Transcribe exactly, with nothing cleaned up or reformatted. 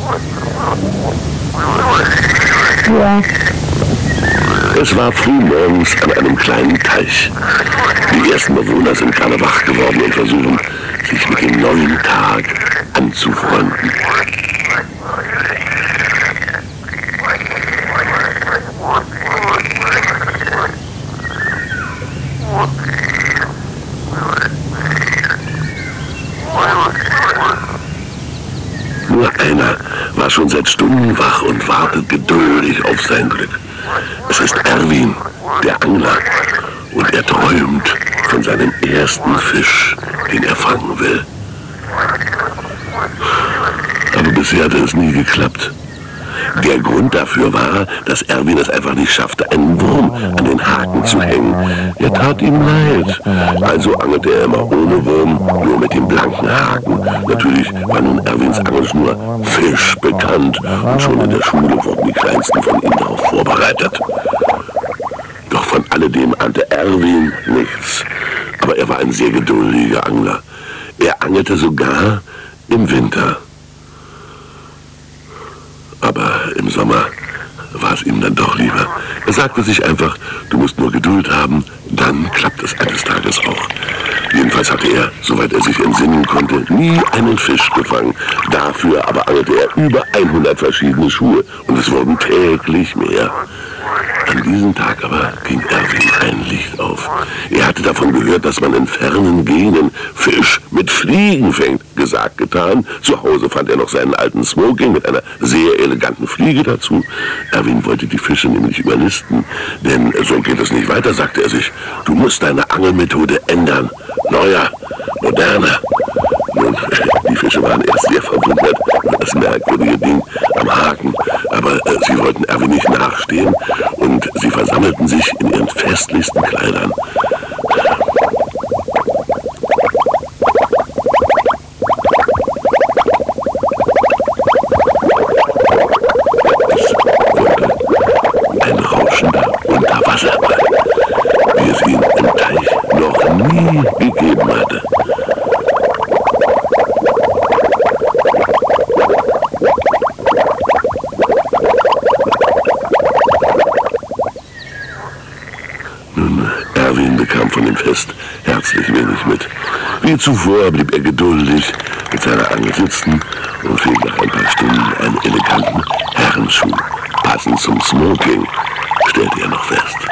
Ja. Es war frühmorgens an einem kleinen Teich. Die ersten Bewohner sind gerade wach geworden und versuchen, sich mit dem neuen Tag anzufreunden. Nur einer war schon seit Stunden wach und wartet geduldig auf sein Glück. Es ist Erwin, der Angler, und er träumt von seinem ersten Fisch, den er fangen will. Aber bisher hatte es nie geklappt. Der Grund dafür war, dass Erwin es einfach nicht schaffte, einen Wurm an den Haken zu hängen. Er tat ihm leid. Also angelte er immer ohne Wurm, nur mit dem blanken Haken. Natürlich war nun Erwins Angelschnur Fisch bekannt und schon in der Schule wurden die Kleinsten von ihm darauf vorbereitet. Doch von alledem ahnte Erwin nichts. Aber er war ein sehr geduldiger Angler. Er angelte sogar im Winter. Aber im Sommer war es ihm dann doch lieber. Er sagte sich einfach, du musst nur Geduld haben, dann klappt es eines Tages auch. Jedenfalls hatte er, soweit er sich entsinnen konnte, nie einen Fisch gefangen. Dafür aber angelte er über hundert verschiedene Schuhe und es wurden täglich mehr. An diesem Tag aber ging Erwin ein Licht auf. Er hatte davon gehört, dass man in fernen Gegenden Fisch mit Fliegen fängt. Gesagt, getan. Zu Hause fand er noch seinen alten Smoking mit einer sehr eleganten Fliege dazu. Erwin wollte die Fische nämlich überlisten, denn so geht es nicht weiter, sagte er sich. Du musst deine Angelmethode ändern. Neuer, moderner. Nun, die Fische waren erst sehr verwundert über das merkwürdige Ding am Haken, aber äh, sie wollten Erwin nicht nachstehen und sie versammelten sich in ihren festlichsten Kleidern. Es wurde ein rauschender Unterwasserball, wie es ihn im Teich noch nie gegeben hatte. Erwin bekam von dem Fest herzlich wenig mit. Wie zuvor blieb er geduldig mit seiner Angel sitzen und fing nach ein paar Stunden einen eleganten Herrenschuh, passend zum Smoking, stellte er noch fest.